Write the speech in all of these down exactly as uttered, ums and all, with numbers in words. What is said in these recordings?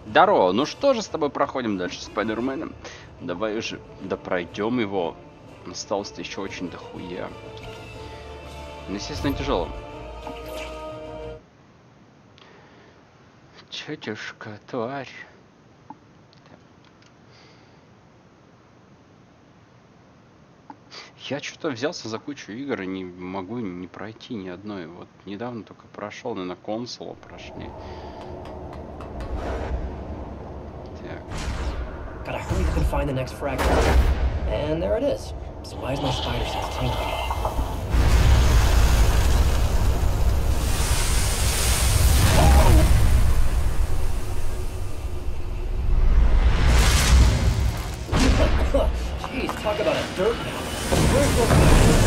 Здорово, ну что же с тобой проходим дальше с Спайдерменом? Давай уже, да пройдем его. Осталось-то еще очень дохуя. Ну, естественно, тяжело. Тетюшка, тварь. Я что-то взялся за кучу игр и не могу не пройти ни одной. Вот недавно только прошел, наверное, консолу прошли. Так. Gotta hurry up and find the next fragment. And there it is. So why is my spider sense tingling? Jeez, talk about a dirt mound. Where's the...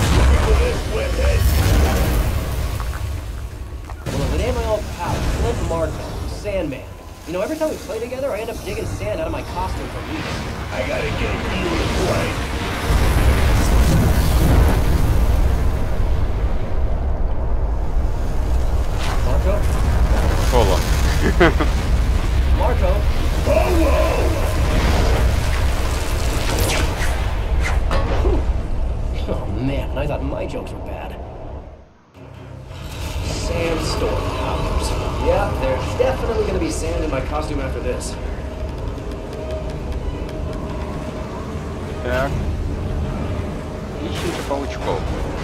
Well, if it ain't my old pal, Flint Marco, Sandman. You know, every time we play together, I end up digging sand out of my costume for weeks. I gotta get you away. Marco? Кола. Marco? Oh, whoa! Oh man, and I thought my jokes were bad. Sandstorm powers. Yeah, there's definitely gonna be sand in my costume after this. Так. Ищем паучков.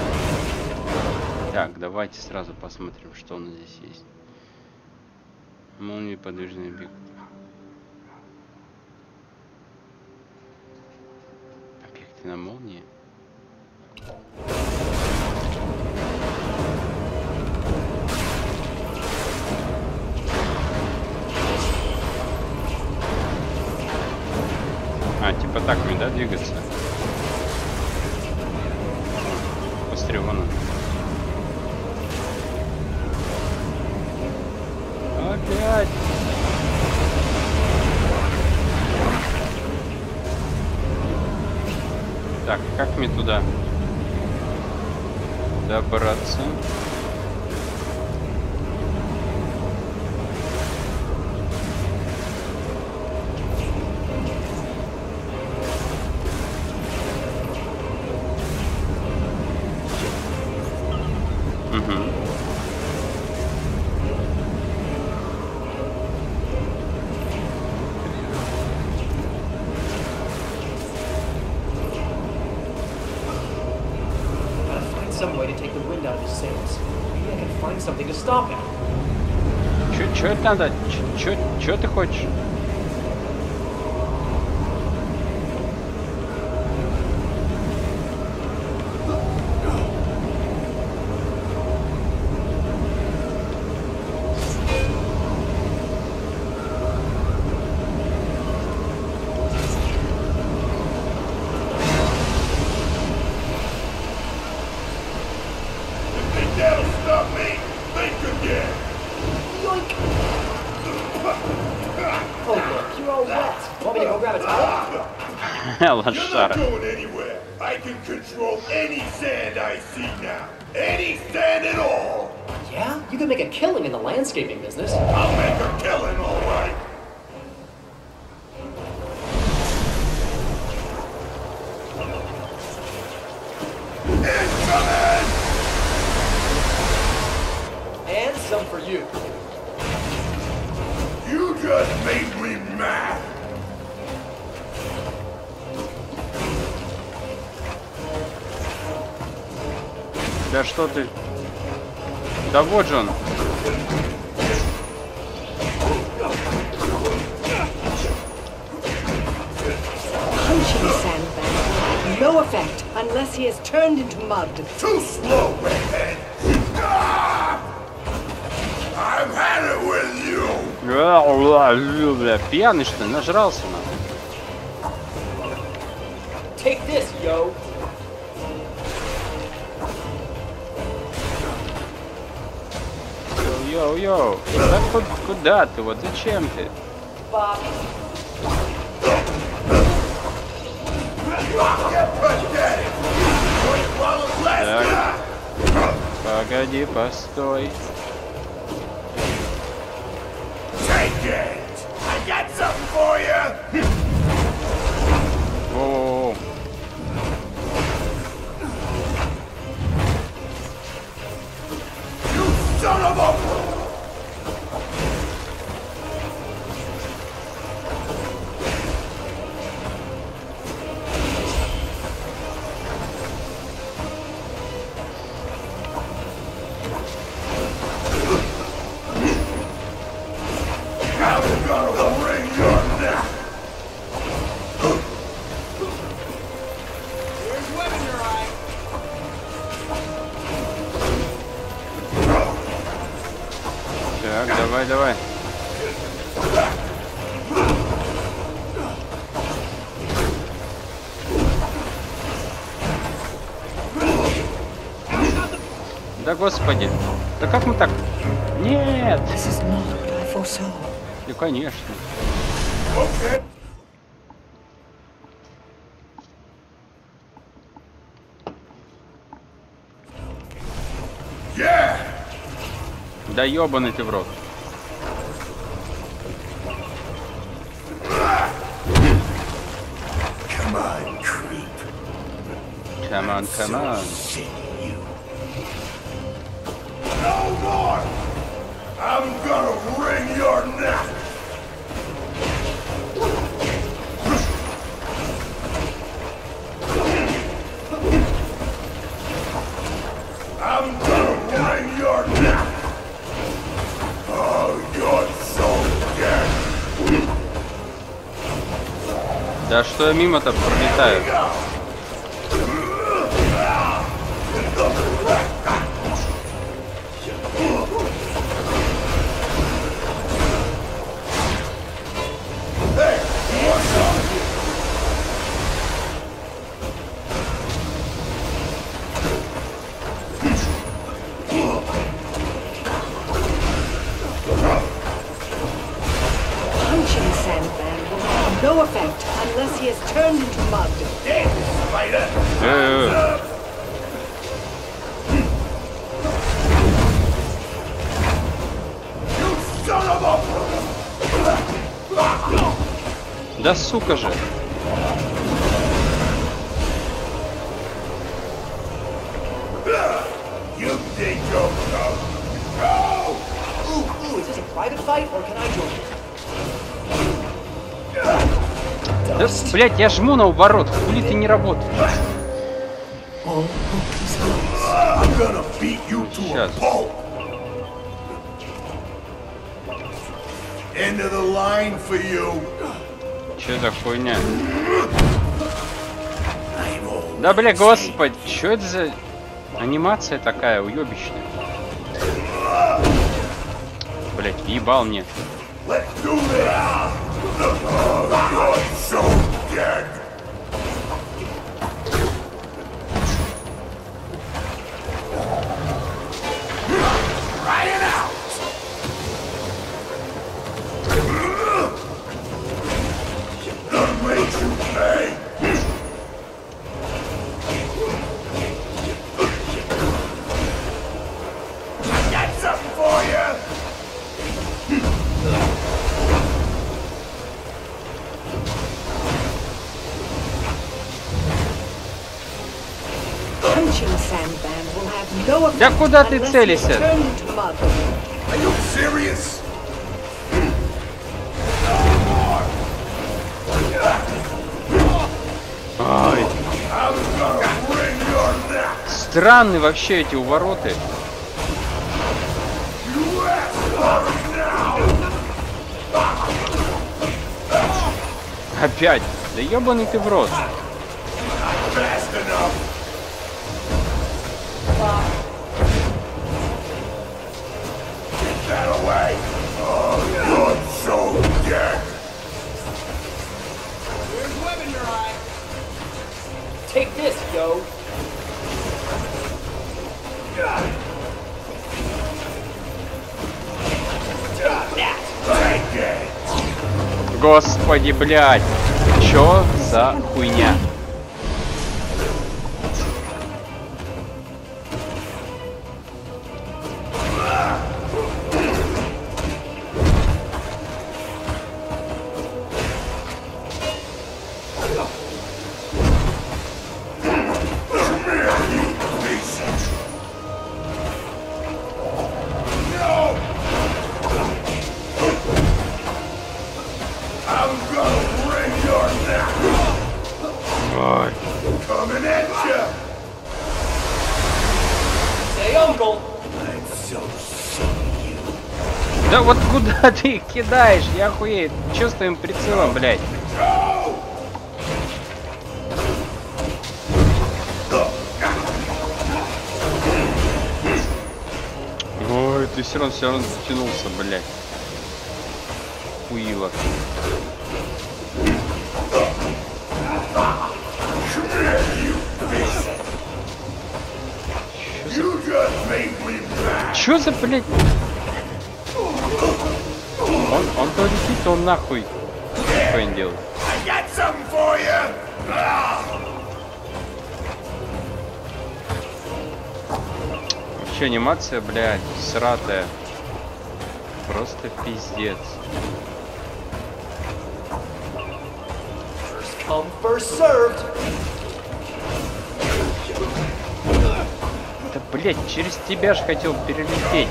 Так, давайте сразу посмотрим, что у нас здесь есть. Молния, подвижный бег. Объекты на молнии. А, типа так мне, да, двигаться? Быстрее вон. Опять! Так, как мне туда добраться? Some way to take the wind out of his sails. Maybe I can find something to stop him. Чё, чё это надо? Чё, чё ты хочешь? That'll stop me! Think again! Yoink! Oh look, you're all wet. Want me to go grab a towel? You're not Лошара. going anywhere! I can control any sand I see now! Any sand at all! Yeah? You could make a killing in the landscaping business. I'll make a killing, all right! Incoming! And some for you. You just made me mad! Да что ты? Да вот же он. Punching Sandman. No effect unless he is turned into mud. Too slow, redhead! Ah! I've had it with you! Бля, пьяный что ли? Нажрался на. Take this, yo! Йоу-йоу. Да куда, куда ты? Вот зачем ты? Bob. Так. Погоди, постой. Take it! I got gonna wring your neck. There's web in your eye. Так, давай, давай. Да господи. Да как мы так? Нет. This is not what I foresaw. Ну конечно. Okay. Yeah. Да ёбаный ты в рот. Come on, creep. Come on, come on. Shit, you. No more. I'm gonna wring your neck. I'm gonna wring your neck. Oh, you're so dead. Да что я мимо-то пролетаю? Punching Sandman will have no effect unless he is turned into mud. Damn, spider. Э-э-э. You son of a... Да сука же. You think you'll come? No! Ooh, ooh, is this a private fight or can I join you? Да, блядь, я жму на уворот, хули ты не работаешь? All hope is lost. I'm gonna beat you to a Сейчас. pulp. End of the line for you. Чё за хуйня? I'm all Да бля, господи, чё это за анимация такая уёбищная? Блять, ебал мне. Let's do this. Oh, you're so dead. Try it out. The rate you pay. I got something for you. Punching Sandman will have no effect Да куда ты unless he is целишься? turned into mud. Are you serious? Ай, I'm gonna wring your neck. странные вообще эти увороты. You asked for it now. Опять. Да ебаный ты в рот. Fast enough. Get that away. Oh, you're so dead. There's web in your eye. Take this, yo. Take it. Господи, блядь. Чё за хуйня? No. I'm gonna wring your neck. куда ты их кидаешь? Я охуею. Чё с твоим прицелом, блядь? Ой, ты все равно все равно дотянулся, блядь. Хуило. Чё за, блядь? Он, он то летит, то он нахуй. Что он делает? Вообще анимация, блядь, сратая. Просто пиздец. First come, first served. Да, блядь, через тебя же хотел перелететь.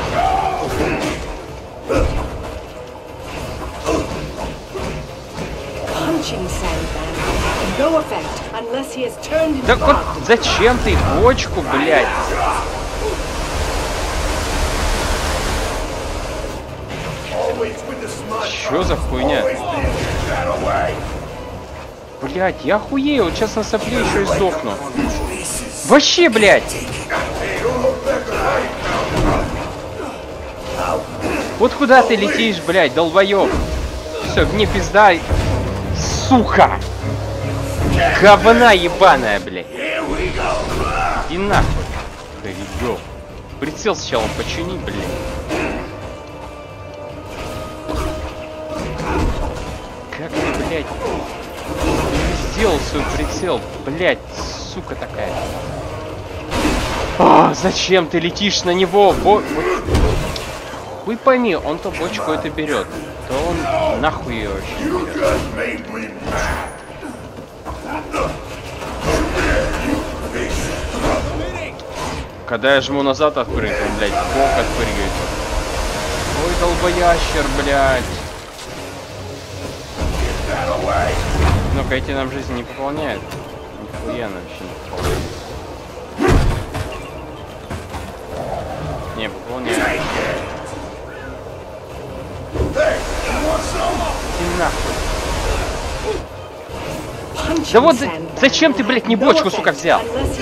Punching Sandman. No effect unless he is turned into Так вот, bark. зачем ты бочку, блядь? Чё за хуйня? Блядь, я охуею, вот сейчас на сопле еще и сдохну. Вообще, блядь! Вот куда ты летишь, блядь, долбоёб? Все, мне пизда. Сука! Говна ебаная, блядь. Иди нахуй. Перебил. Прицел сначала почини, блядь. Как ты, блядь, сделал свой прицел, блядь, сука такая. А, зачем ты летишь на него? Бо... Вы пойми, он то бочку это берет, то он нахуй ее вообще берет. Когда я жму назад отпрыгну, он, блядь, бок отпрыгивает. Ой, долбоящер, блядь. Ну-ка, эти нам жизнь не пополняют. Нихуя вообще не пополняет. Не, пополняет. Иди нахуй. Да вот за... зачем ты, блядь, не бочку, сука, взял?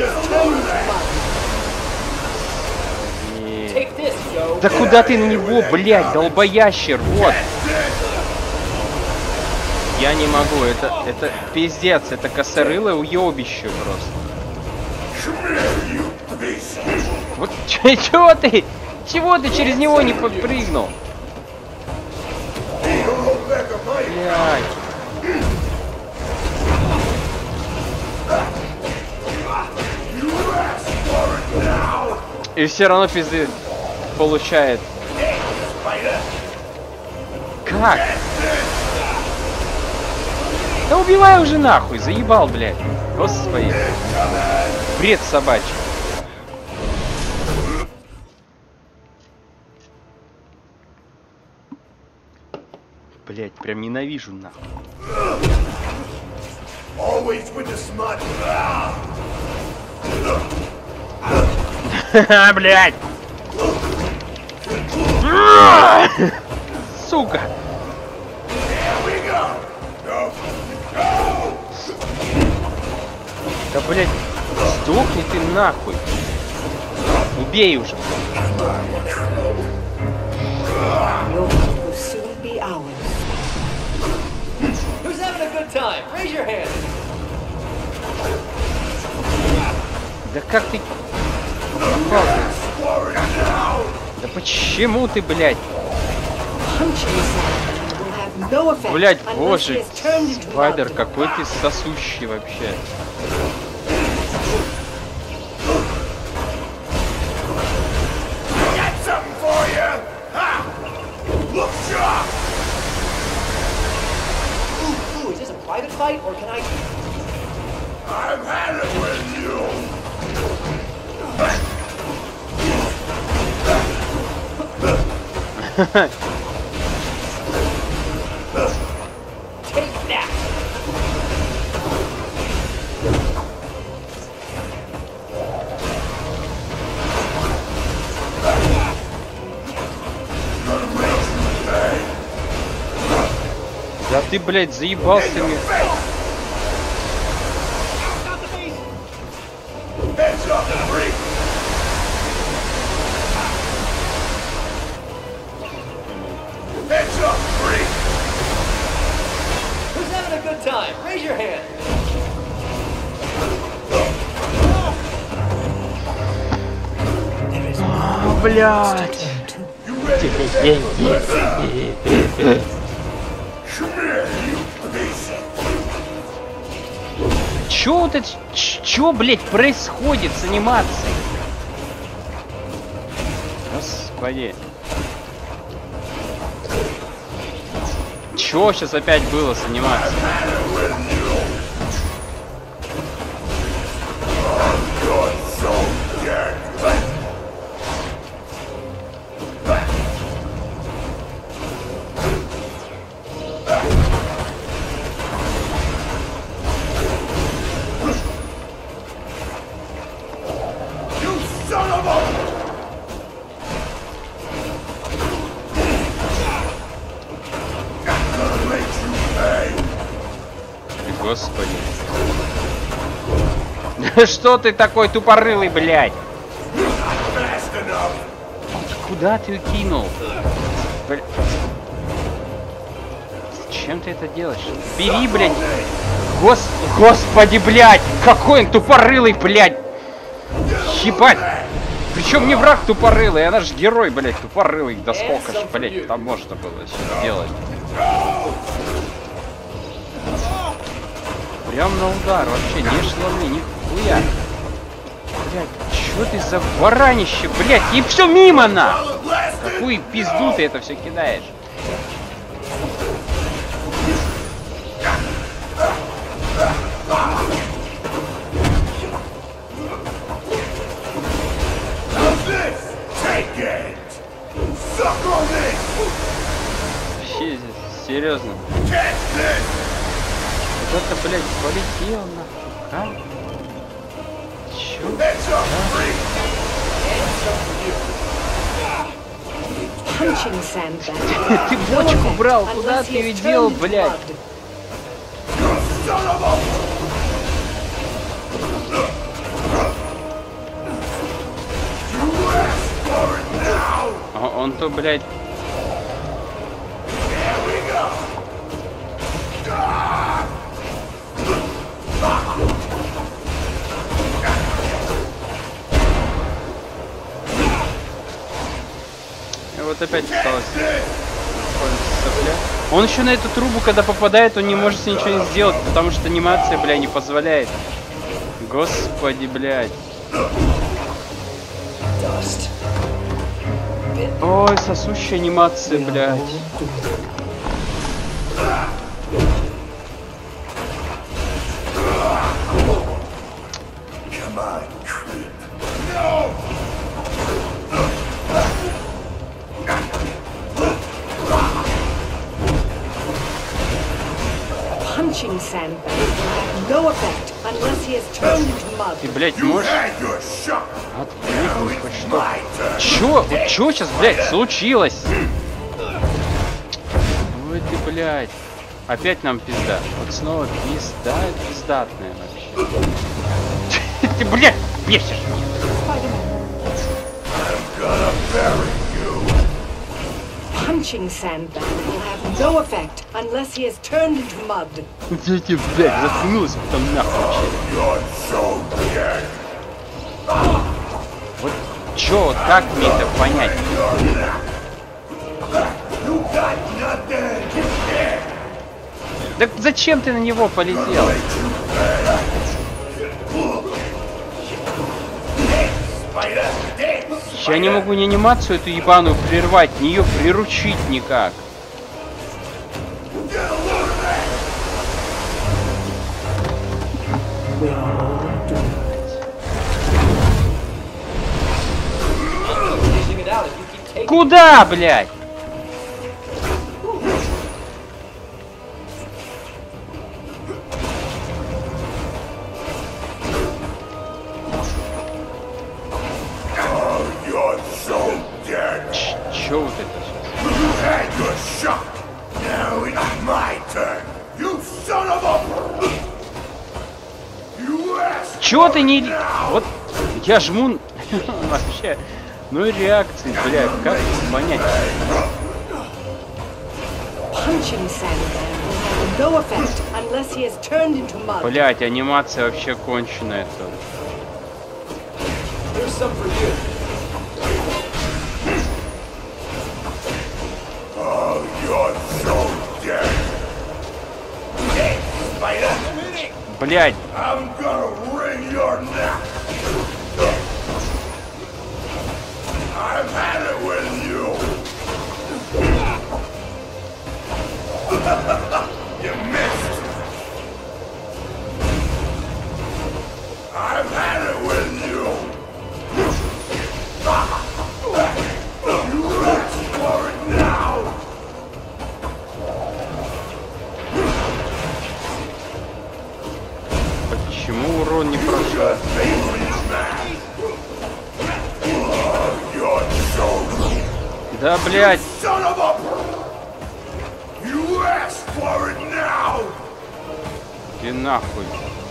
Take this, Joe. Да куда ты на него, блядь, долбоящер, вот. Я не могу, это, это пиздец, это косорылое уебище просто. Вот ч- чего ты? Чего ты через него не подпрыгнул? Блядь. И все равно пизды получает. Как? Да убивай уже нахуй, заебал, блядь. Господи. Бред собачий. Блядь, прям ненавижу нахуй. Ха-ха, блядь. Сука. Да, блядь, сдохни ты нахуй. Убей уже. Your will soon be ours. Who's having a good time? Raise your hand. Да как ты... Да почему ты, блядь? Punching Sandman will have no effect Блядь, unless he боже, is turned into Спайдер, bark. какой ты сосущий вообще. Ooh, is this a private fight or can I? I've had it with you. Take that. Да ты, блядь, заебался мне. Heads up, freak! Heads up, freak! Who's having a good time? Raise your hand. Блядь. You ready? Come here, you piece of... Чё вот это, ч- чё, блядь, происходит с анимацией? Господи. Чё сейчас опять было с анимацией? You're so dead. You son of a... I'm gonna make you pay. Господи. Что ты такой тупорылый, блядь? Fast enough. Куда ты кинул? Бля- Зачем ты это делаешь? Бери, блядь. Гос... Господи, блядь. Какой он тупорылый, блядь. Ебать. Причем не враг тупорылый, она же герой, блядь, тупорылый. Да сколько ж, блядь, там можно было сделать. Прям на удар, вообще не шло мне нихуя. Блядь, чё ты за варанище, блядь, и все мимо на! Какую пизду ты это все кидаешь? How's this? Take it. Suck on this. Вообще, серьезно. Catch this. Куда-то, блядь, полетел нахуй, а? Чё? Heads up, freak. Punching sandbag. Ты бочку брал, куда ты ее дел, блядь? You son of a... You asked for it now. А он то, блядь, There we go. и вот опять осталось. Сопля. Он еще на эту трубу, когда попадает, он не может с ней ничего не сделать, потому что анимация, бля, не позволяет. Господи, блядь. Ой, сосущая анимация, блядь. Come on, creep. No. Punching sandbag will have no effect unless he is turned into mud. Ты, блядь, You можешь had your shot. отвлекнуть хоть что? My turn. Чё? Вот чё сейчас, блядь, случилось? Ой ты, блядь. Опять нам пизда. Вот снова пизда, пиздатная вообще. Ты, блядь, бесишь меня. I'm gonna bury you. Punching sandbag will have no effect unless he is turned into mud. Я тебе, блядь, заткнулся потом нахуй вообще. You're so dead. Вот чё, вот как мне это понять? You got nothing. Так зачем ты на него полетел? Spider, dead. Я не могу ни анимацию эту ебаную прервать, ни ее приручить никак. Get a load of that. Dishing it out if you keep taking. Куда, блядь? Oh, you're so dead. Ч- Чё вот это сейчас? You had your shot. Now it's my turn. чё ты не... Вот я жму... Вообще... Ну и реакции, блядь, как понять? Punching Sandman will have no effect unless he is turned into mud. Блядь, анимация вообще конченая тут. Here's some for you. Oh, you're so dead. Hey, spider! Блядь. I'm gonna wring your neck. I've had it with you. You missed. I've had it with you. You reach for it now. Почему урон не прошел? Да, блядь. Son of a... You asked for it now. И нахуй.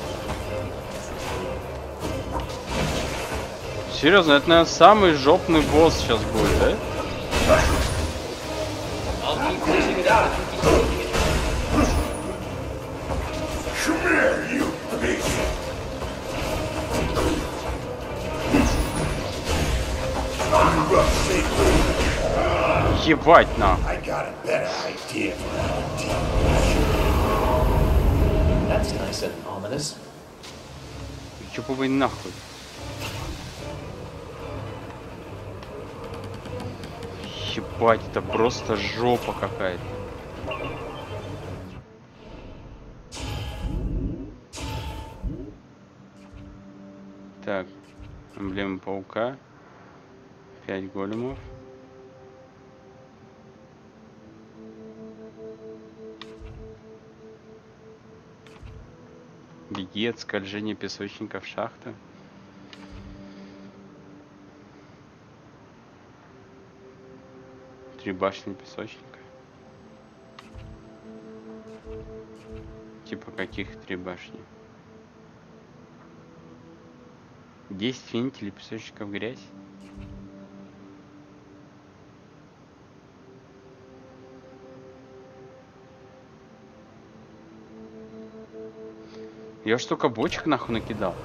Серьезно, это, наверное, самый жопный босс сейчас будет, да? I'll keep pushing it out if you keep taking it. Come here, you beast. Ебать на. I got a better idea for how to deal. That's nice and ominous. Ёбывай нахуй. Ебать, это просто жопа какая-то. Так, эмблема паука. Пять големов. Беги от скольжения песочников шахты. Три башни песочника. Типа каких три башни? Десять финителей песочника в грязь. Я ж только бочек нахуй накидал.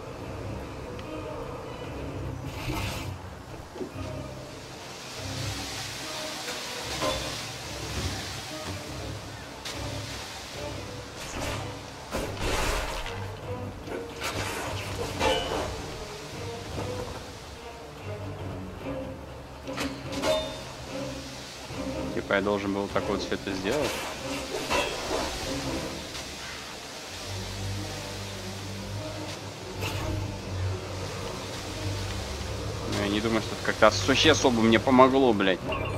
Типа я должен был так вот все это сделать. Я не думаю, что это как-то вообще особо мне помогло, блядь.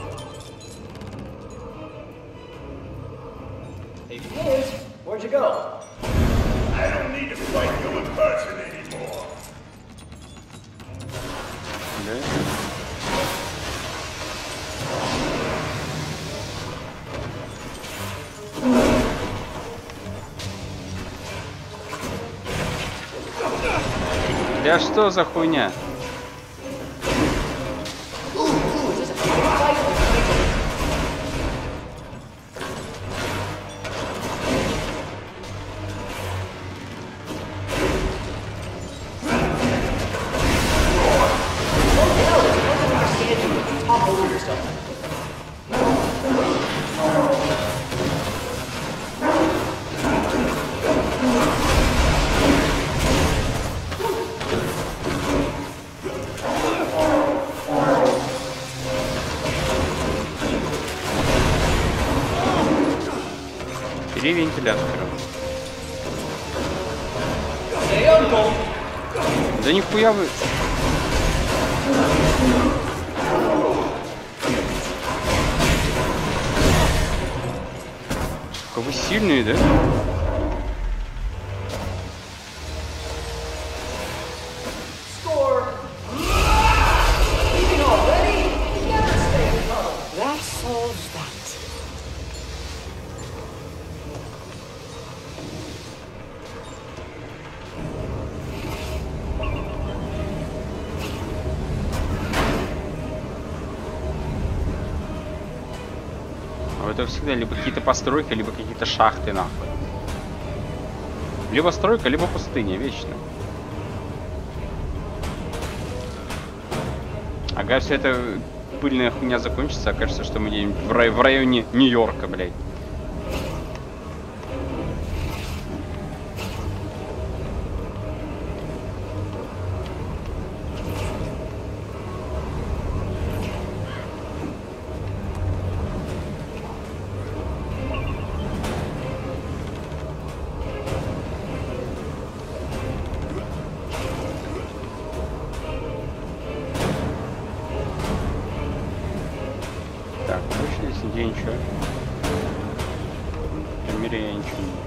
Hey, kids, where'd you go? I don't need to fight you in person anymore. Да? Да что за хуйня? Три вентилятора. Да нихуя вы. Сука, вы сильные, да? That solves that. это всегда либо какие-то постройки, либо какие-то шахты, нахуй. Либо стройка, либо пустыня, вечно. Ага, все это пыльная хуйня закончится, окажется, что мы где-нибудь в, рай в районе Нью-Йорка, блядь. Нигде ничего. В мире я ничего не вижу.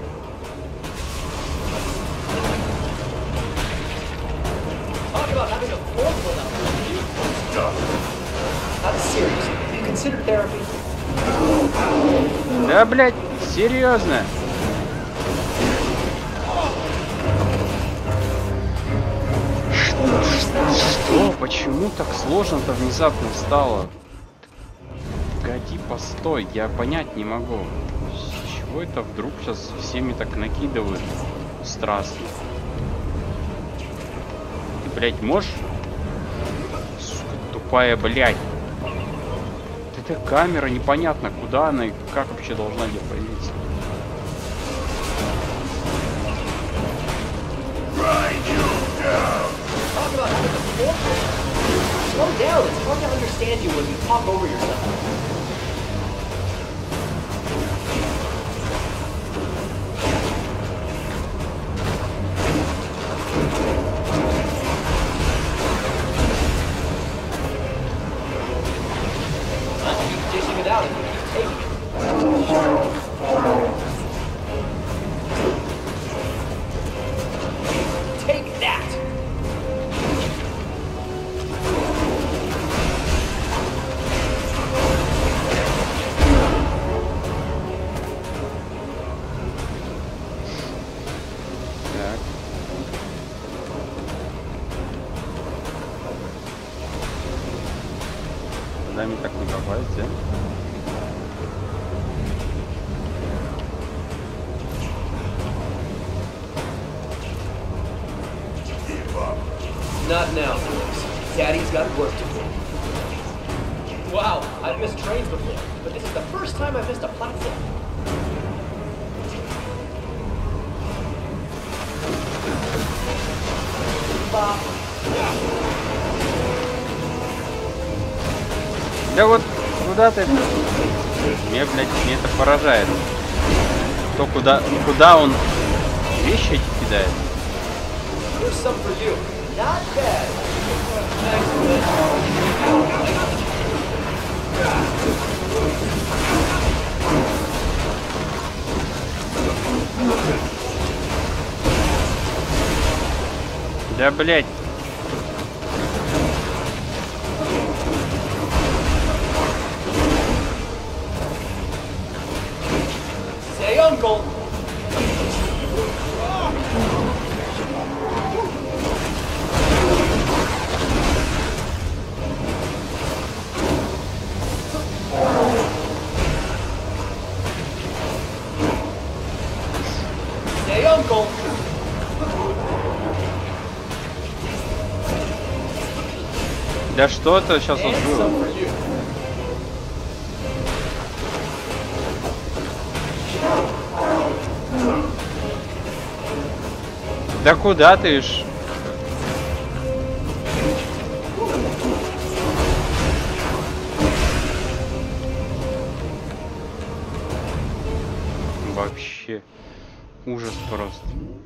Talk about having a forklift out there. I'm serious. Have you considered therapy? Да, блядь, серьезно. Что? Почему так сложно-то внезапно стало? Погоди, постой, я понять не могу. С чего это вдруг сейчас всеми так накидывают страстно? Ты, блядь, можешь? Сука, тупая, блядь. Эта камера непонятно, куда она и как вообще должна где появиться. Talk about having a forklift. Slow down. It's hard to understand you when you talk over yourself. Dishing it out and you keep taking it. Take that! Так. Куда мне так не попасть, да? Not now, boys. Daddy's got work to do. Wow, I've missed trains before, but this is the first time I've missed a platform. Bop. Да вот, куда ты? Меня, блядь, меня это поражает. То, куда, куда он вещи эти кидает. Here's some for you. Not bad. Excellent. Да, блядь. Say uncle. Say uncle. Да что это сейчас вот And было? some for you. Да куда ты ж? Вообще ужас просто.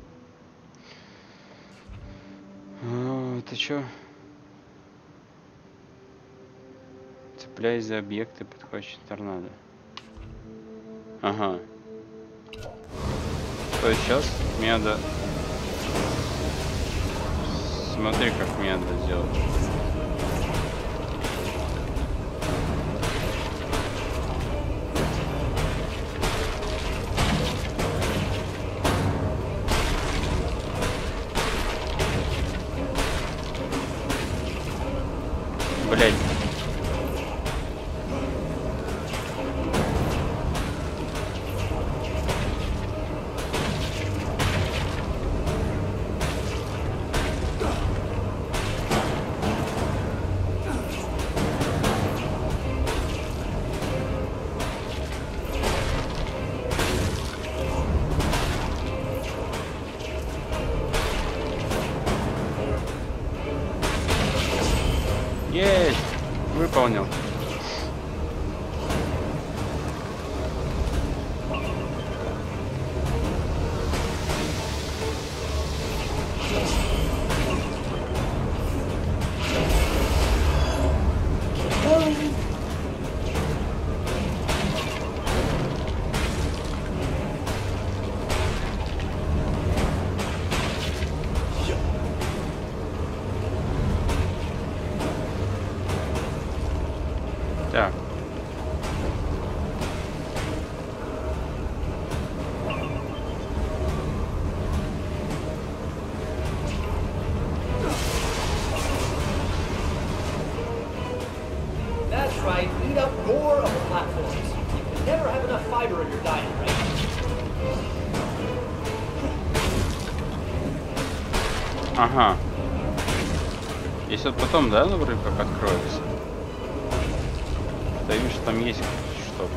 А, это чё? Цепляясь за объекты, подхвачен торнадо. Ага. То есть сейчас мне надо... Смотри, как мне надо сделать. Блять. выполнил. Так. That's right, eat up more of the platforms. You can never have enough fiber in your diet, right? Ага. Если вот потом, да, ну вроде как откроется. Да вижу, что там есть что-то.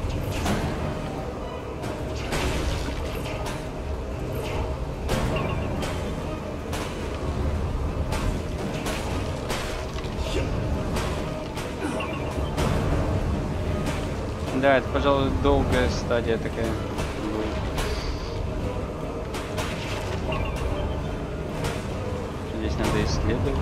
Да, это, пожалуй, долгая стадия такая. Здесь надо исследовать.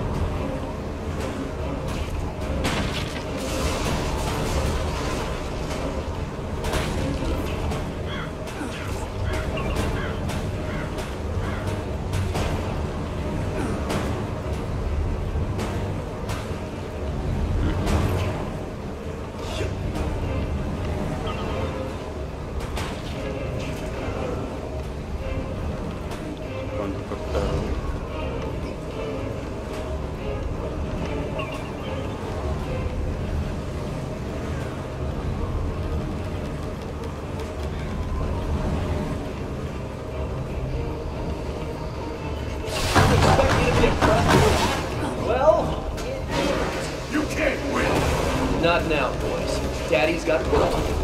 Not now, boys. Daddy's got work to do.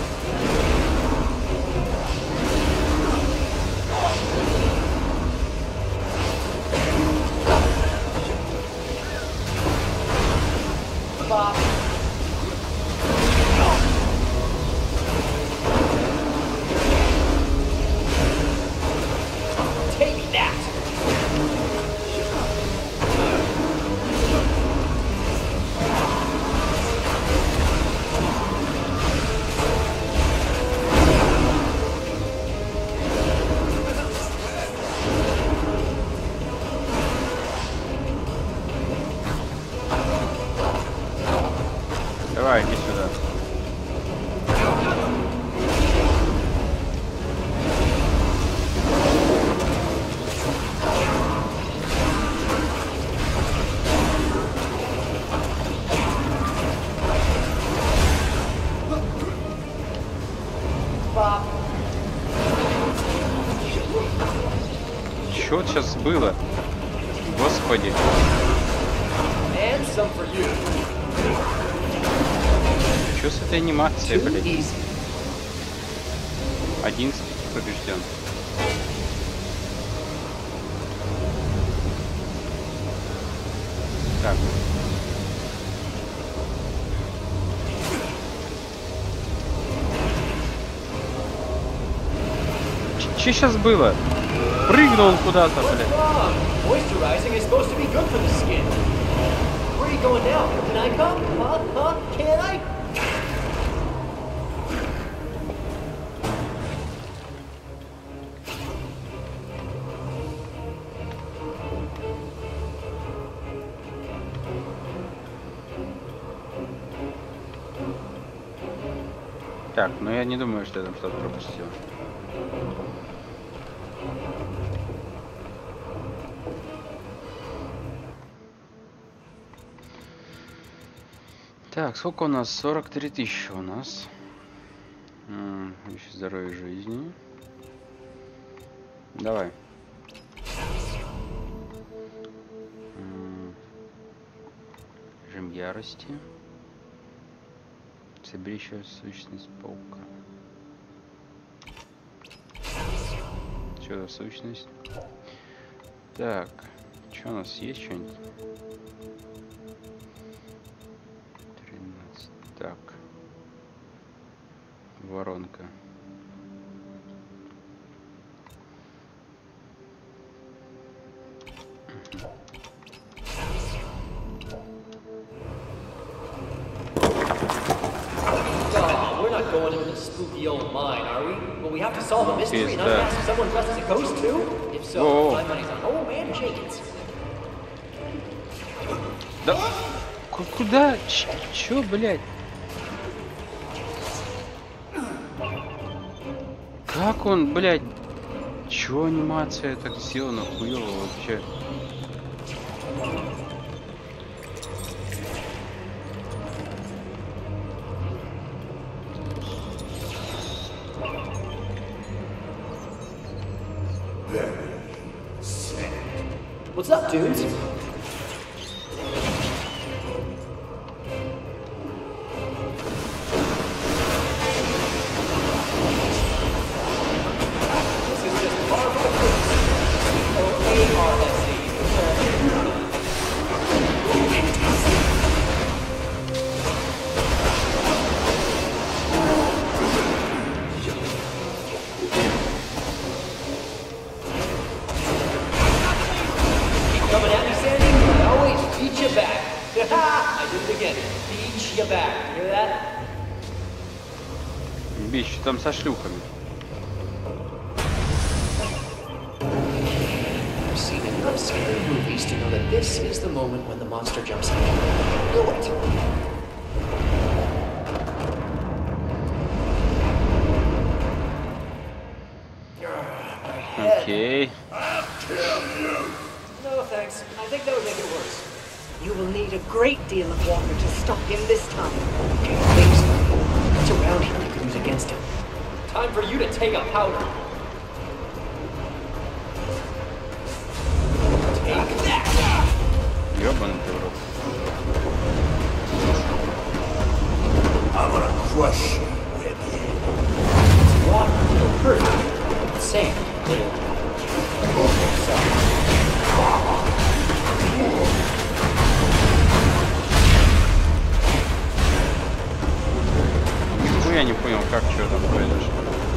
Bob. Take that! Давай, иди сюда. Чё вот сейчас было? Господи. And some for you. Что с этой анимацией, Too блядь? easy. Одиннадцать побежден. Так. Че сейчас было? Прыгнул он куда-то, What's блядь. wrong? Moisturizing is supposed to be good for the skin. Where are you going now? Can I come? Huh? Huh? Can I? Так, ну я не думаю, что я там что-то пропустил. Так, сколько у нас? сорок три тысячи у нас. Еще здоровье жизни. Давай. Режим ярости. Собери еще сущность паука. Что за сущность? Так, что у нас есть что-нибудь? Так. Воронка. Oh, we're not going into the spooky old mine, are we? Well, we have to solve a mystery Is and that- unmask someone dressed as a ghost too? If so, Whoa. my money's on old man Jenkins. Да ку- куда? Ч- чё, блядь? Как он, блядь? Чё анимация так сделана хуёво вообще? What's up, dudes? This is just Marvel Fruits. Or A R S E. Coming at me, Sandy? I always beat you back. I did it again. Beat you back. You hear that? Бич, там со шлюхами. I've seen enough scary movies to know that this is the moment when the monster jumps out. Know it. Окей. No thanks. I think that would make it worse. You will need a great deal of water to stop him this time. Please. What's around here we could use against him? Time for you to take a powder. Take that! Ёбаный ты в рот. I'm gonna crush you with Water will hurt you. Sand will. Нихуя не понял, как что там произошло.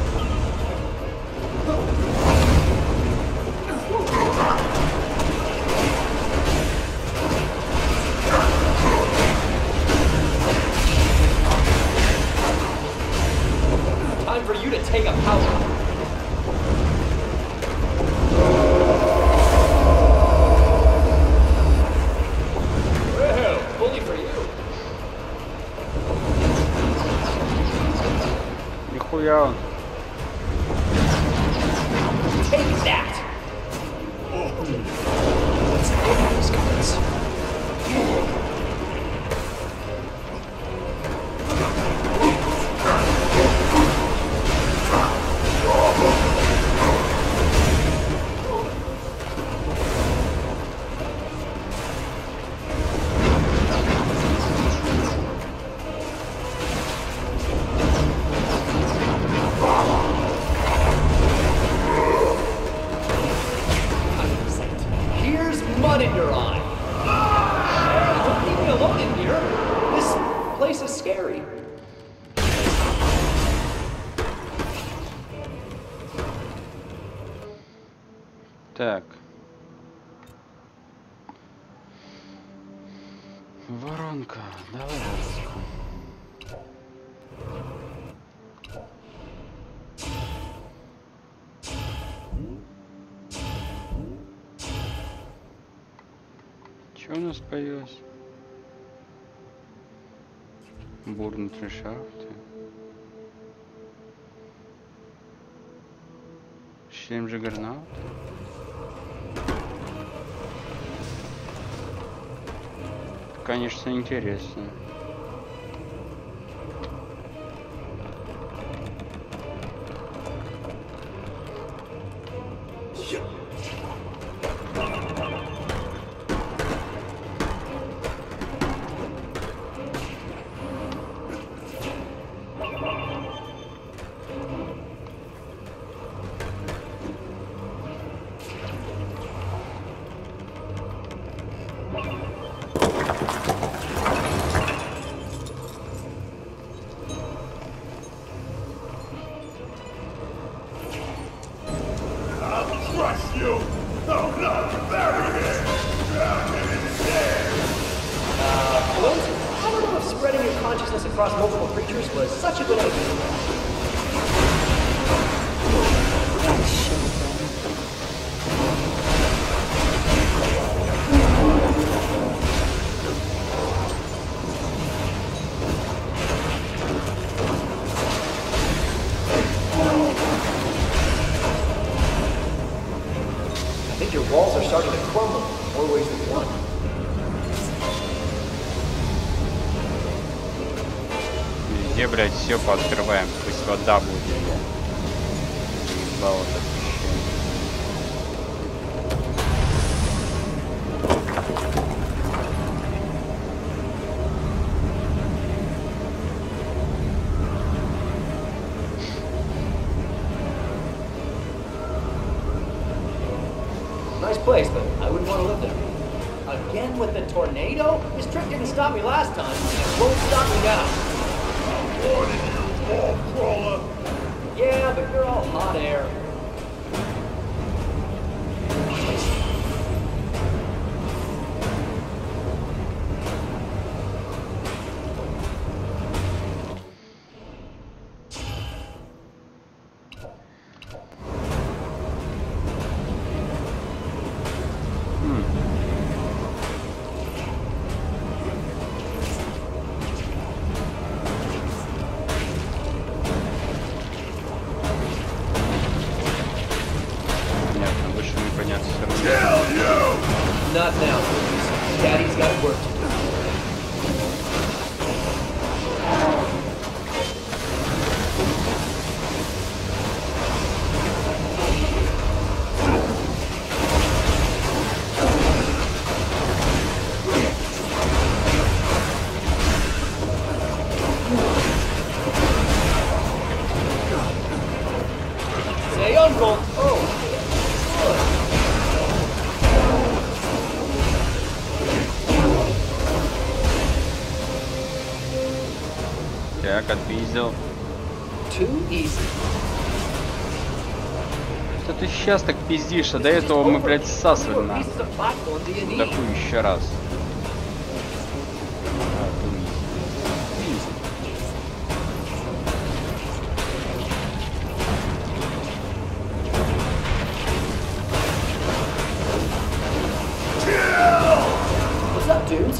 Time for you to take a powder. Whoa, bully for you. Нихуя он. Take that. Let's open these cards. Here's mud in your eye. Don't leave me alone in here. This place is scary. Так. Воронка. Давай воронку. Что у нас появилось? Бурн трешафты. Шлем Джаггернаута. Конечно, интересно. crush you! Oh no, bury him! Drown him instead! Clint, I don't know if spreading your consciousness across multiple creatures was such a good idea. I think your walls are starting to crumble in more ways than one. Везде, блядь, все пооткрываем. Пусть вода будет, блядь. Заебало это ощущение. Nice place, but I wouldn't want to live there. Again with the tornado? This trick didn't stop me last time, and it won't stop me now. What did you wall crawler? Yeah, but you're all hot air. Not now, please. Daddy's got work to do. Say uncle. Oh. Так, отпиздил. Too easy. Что ты сейчас так пиздишь, а до этого мы, блядь, всасывали на. Да хуй еще раз. What's up, dudes?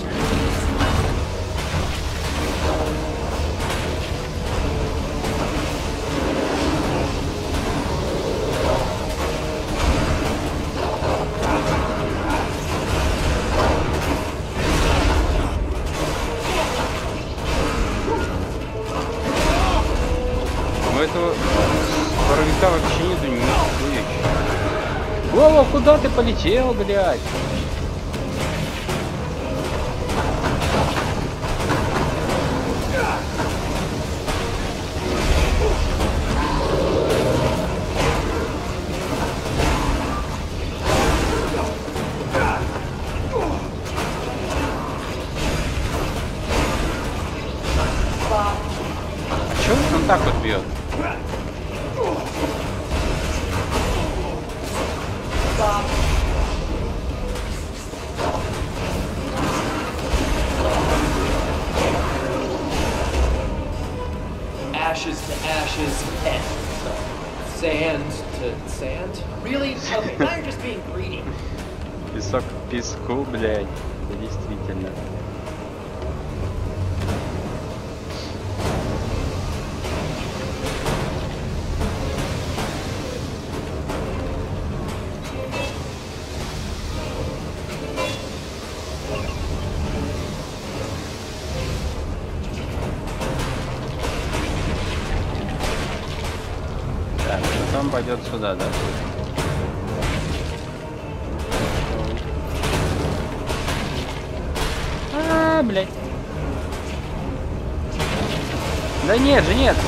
У этого боровика вообще нету нихуя. Вова, куда ты полетел, блядь? А чё он так вот бьет? Ashes to ashes and sand to sand? Really? Okay, now you're just being greedy. Песок к песку, блядь. Да, действительно. Так, потом пойдет сюда, да? А, блядь. Да нет же, нет.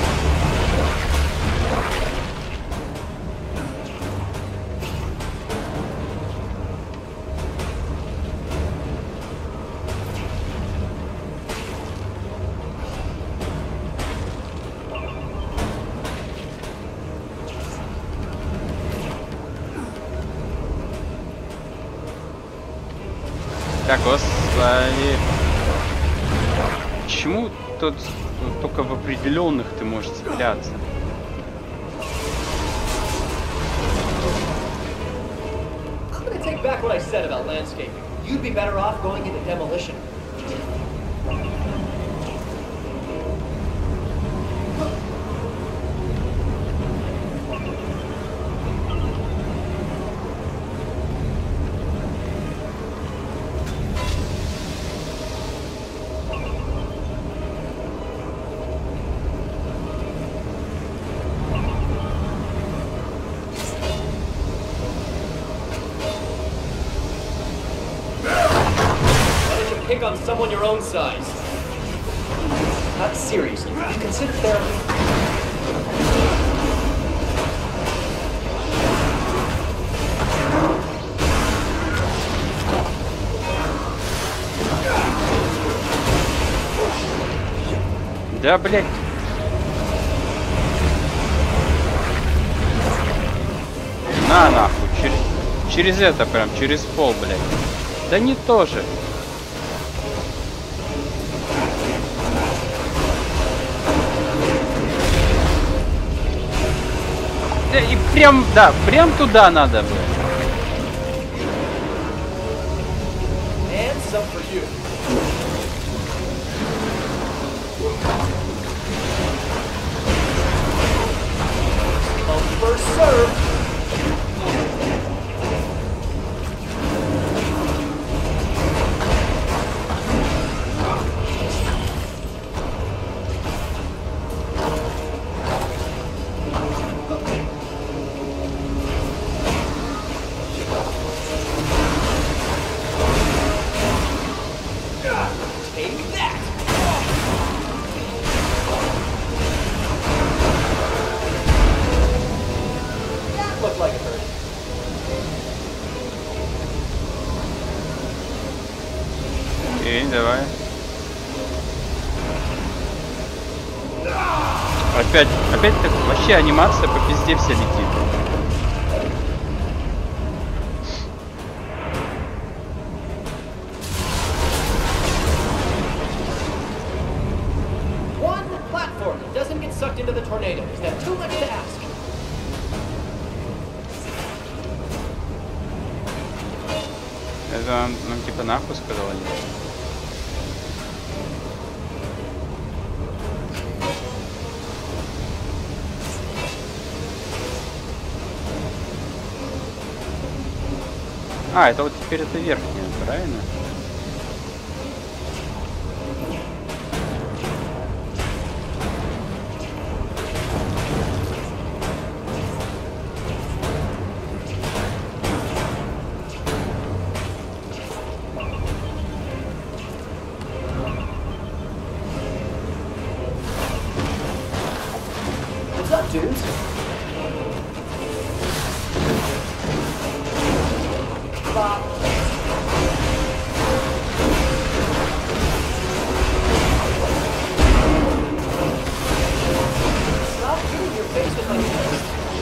Так, господи. Почему тут только в определенных ты можешь цепляться? I'm gonna take back what I said about landscaping. You'd be better off going into demolition. Pick on someone your own size. Not seriously. You consider therapy. Да, блядь. На, нахуй. Через, через это прям, через пол, блядь. Да не то же. И прям, да, прям туда надо бы. And some for you. Come first serve. Окей, давай. Опять, опять так вообще анимация по пизде вся летит. One platform that doesn't get sucked into the tornado. Is that too much to ask? Это, ну, типа, нахуй сказала, нет? А, это вот теперь это верхняя, правильно? What's up, dudes? Bob. Stop hitting your face with my fist.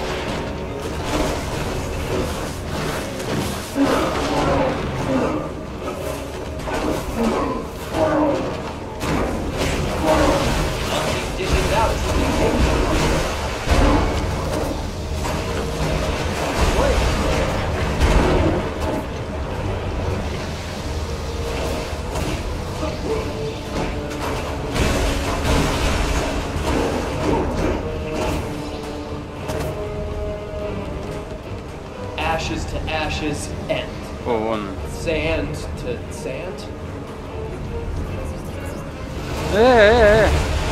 I'll keep dishing it out until you take it. Ashes to ashes end. О, вон. Sand to sand. Э-э-э.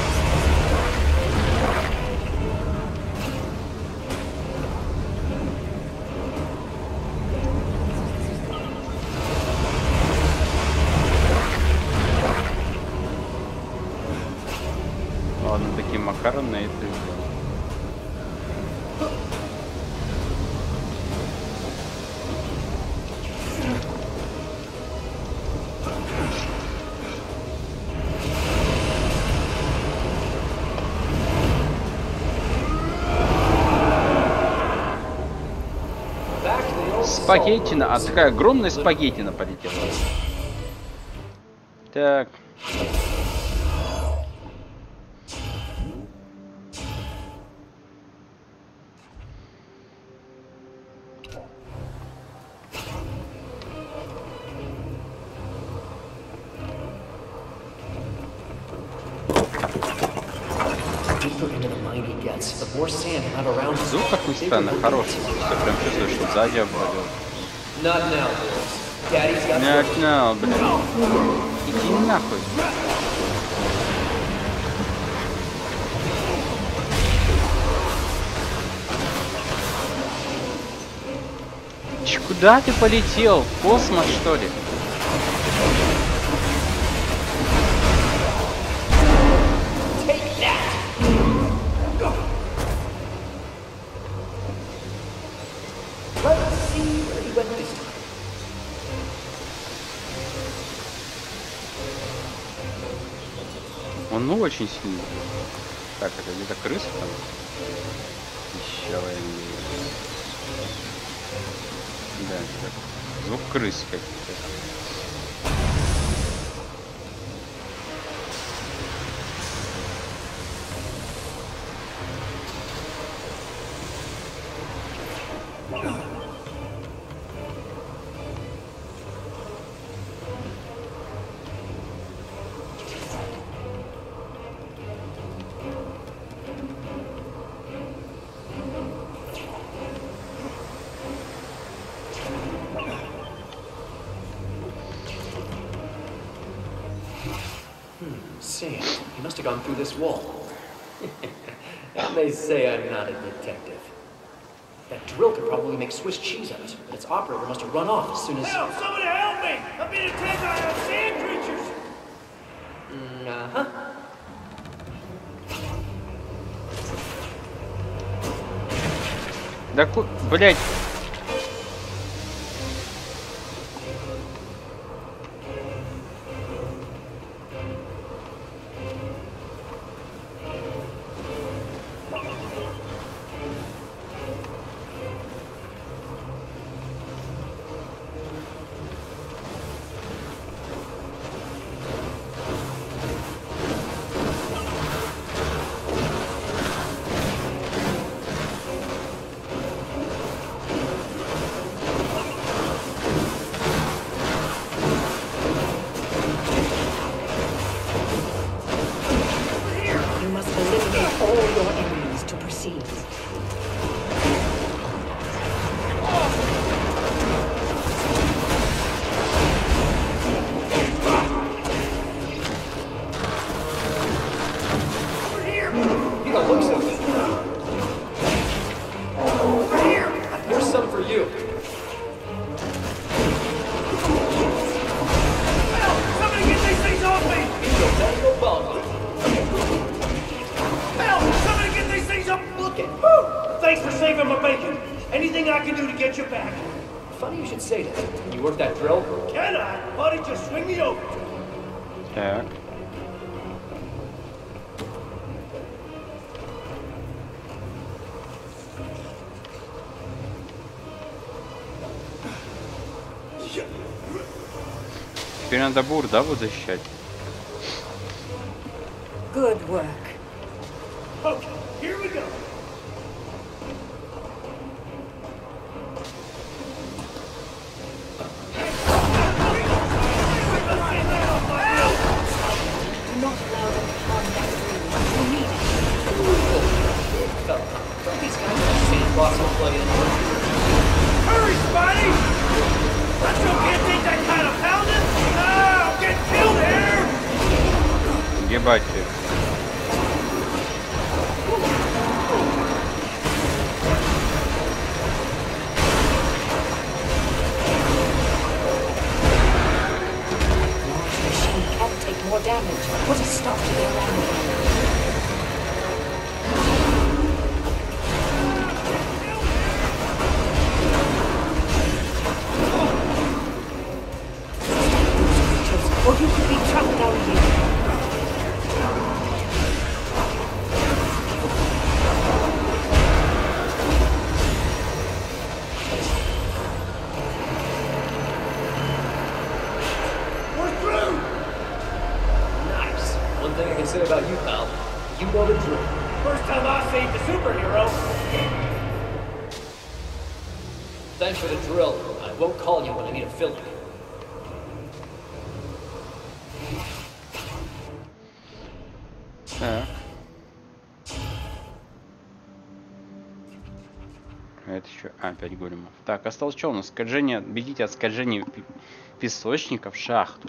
Ладно, таким макаром на это сделал. Back to the old Спагеттина, а salt. такая огромная спагеттина полетела. Так. Звук такой странный, хороший. Все прям чувствую, что сзади обвалил. Нет, no, блин. Иди нахуй. Ч, куда ты полетел? В космос, что ли? Он ну очень сильный. Так, это где-то крыса там? Еще один. Да, это звук крысы какие-то. Sam, he must have gone through this wall. And they say I'm not a detective. That drill could probably make Swiss cheese of it, but its operator must have run off as soon as... Help! Somebody help me! I'm being attacked by sand creatures! Mm, uh-huh. Да ку... блять. Так. Теперь надо бур, да, вот защищать? Good work. Okay, here we go. Hurry, Spotty! That show can't take that kind of pounding! Ah, I'll get killed here! Ебать ты. The machine can take more damage. Put a stop to their rampage. Or you could be trapped down here. Thanks for the drill. I won't call you when I need a filling. Так. Это еще... А, опять големов. Так, осталось что у нас? Скольжение... Бегите от скольжения песочников в шахту.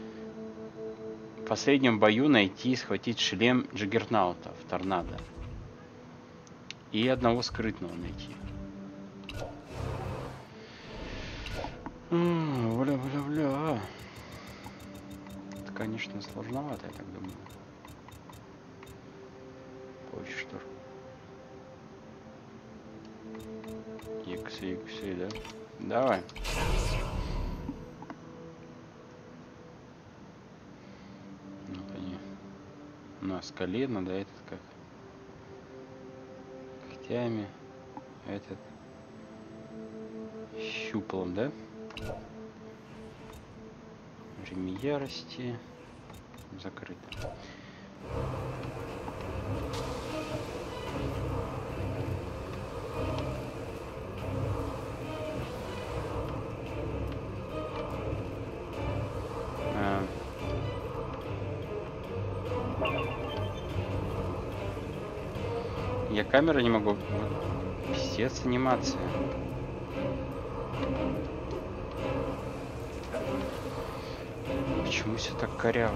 В последнем бою найти и схватить шлем Джаггернаута в торнадо. И одного скрытного найти. Бля-бля-бля. Это, конечно, сложновато, я так думаю. Позже что ж. Иксы, иксы, да? Давай. Вот они. У нас колено, да, этот как? Когтями. Этот. Щуплом, да? Время ярости. Закрыто. А. Я камеры не могу. Пиздец, анимация. Почему все так коряво?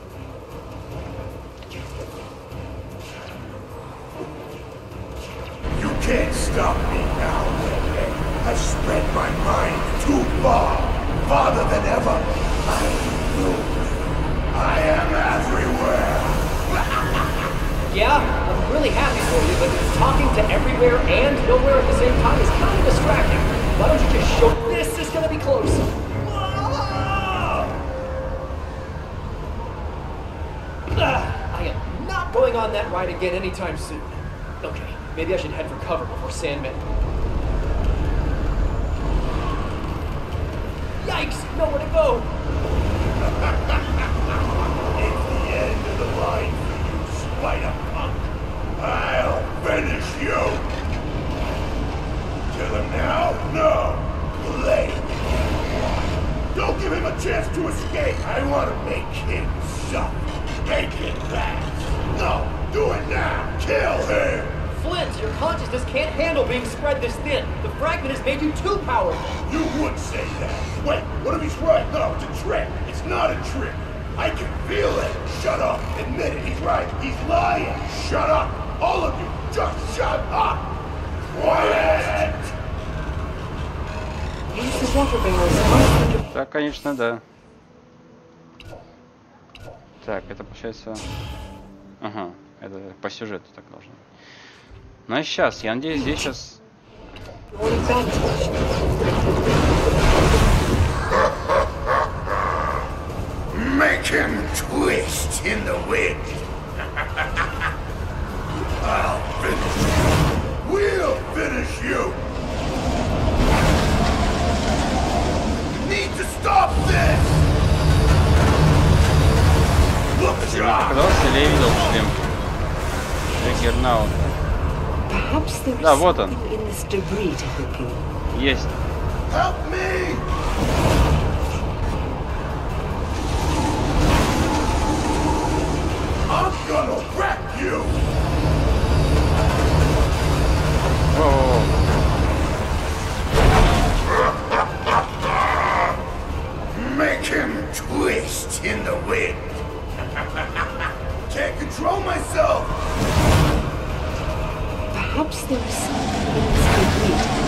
You can't stop me now, Redhead. I've spread my mind too far, farther than ever. I know. I am everywhere. Yeah, I'm really happy for you, but talking to everywhere and nowhere at the same time is kind of distracting. Why don't you just show... This is gonna be close. I am not going on that ride again anytime soon. Okay, maybe I should head for cover before Sandman... Yikes! Nowhere to go! It's the end of the line for you, spider punk. I'll finish you. Kill him now? No. Late. Don't give him a chance to escape. I want to make him suffer. Make it last. No, do it now. Kill him. Flint, your consciousness can't handle being spread this thin. The fragment has made you too powerful. You would say that. Wait, what if he's right? No, it's a trick. It's not a trick. I can feel it. Shut up. Admit it. He's right. He's lying. Shut up. All of you. Just shut up. Quiet. Так, конечно, да. Так, это получается... Ага, это по сюжету так должно быть. Ну а сейчас, я надеюсь, здесь сейчас... Make him twist in the wind. I'll finish you. We'll finish you. Need to stop this. Look, John. Казалось, или я видел шлем Джаггернаута. Да, вот он. Есть. Help me. I'm gonna wreck you. О-о-о. Make him twist in the wind. Can't control myself. Perhaps there is something in this debris.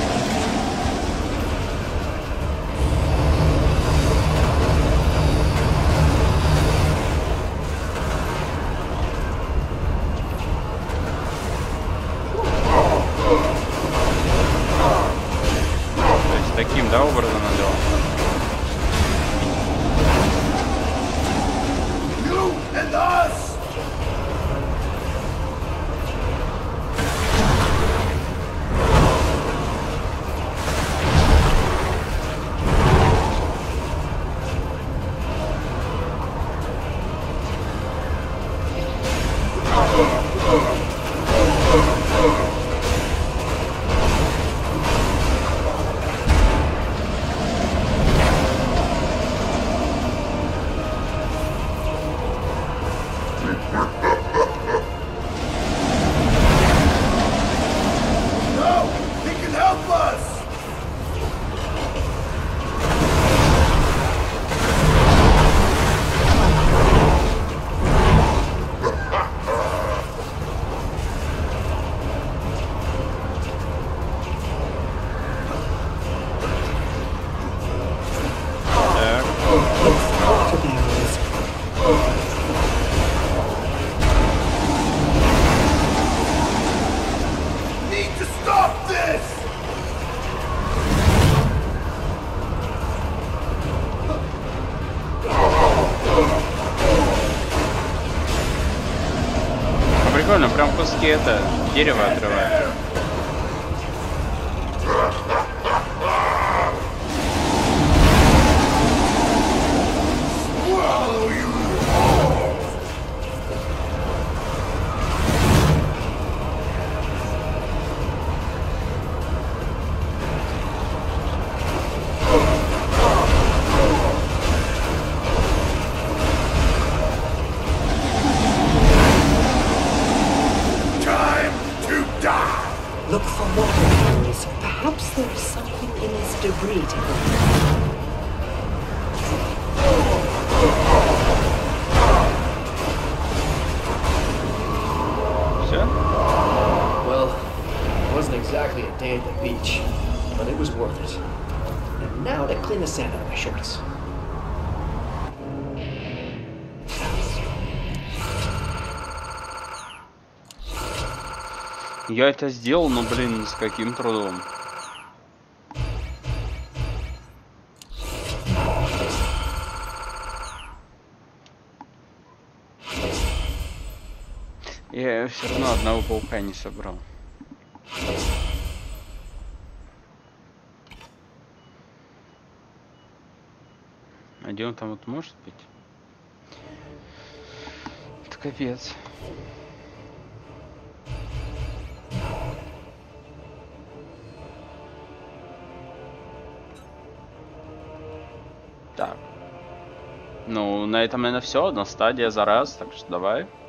То есть таким, да, образом надо. You and us. this! А прикольно, прям куски это дерево отрывает. Look for water bodies. Perhaps there's something in this debris to go. Все? Well, it wasn't exactly a day at the beach, but it was worth it. And now to clean the sand out of my shorts. Я это сделал, но, блин, с каким трудом. Я все равно одного паука не собрал. А где он там вот может быть? Это капец. Так. Ну, на этом, наверное, все. Одна стадия за раз. Так что давай.